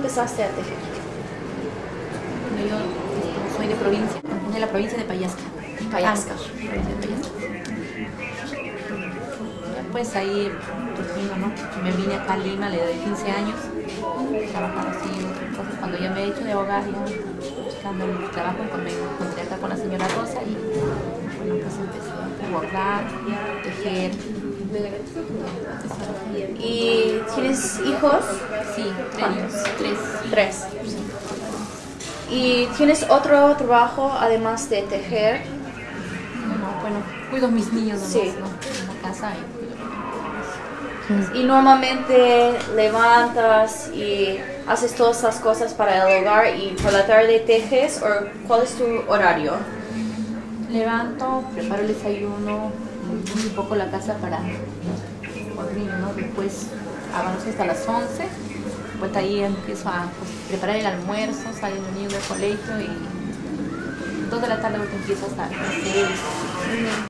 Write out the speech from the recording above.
empezaste a tejer? Yo soy de la provincia de Payasca. Payasca. Provincia de Payasca. Pues ahí, me vine acá a Lima a la edad de 15 años, trabajaba así en otras cosas. Cuando ya me he hecho de hogar, ya buscando el trabajo, pues me encontré acá con la señora Rosa y bueno, pues empecé a bordar, tejer. ¿Y tienes hijos? Sí, ¿Cuántos? tres. ¿Y tienes otro trabajo además de tejer? No, bueno, cuido a mis niños nomás, Sí. ¿no? En la casa y cuido a mis niños. Y normalmente levantas y haces todas las cosas para el hogar y por la tarde tejes, ¿o cuál es tu horario? Levanto, preparo el desayuno, limpio un poco la casa para los niños, ¿no? Después avanzo hasta las 11, pues ahí empiezo a preparar el almuerzo, salen los niños del colegio y 2 de la tarde empiezo hasta las 6.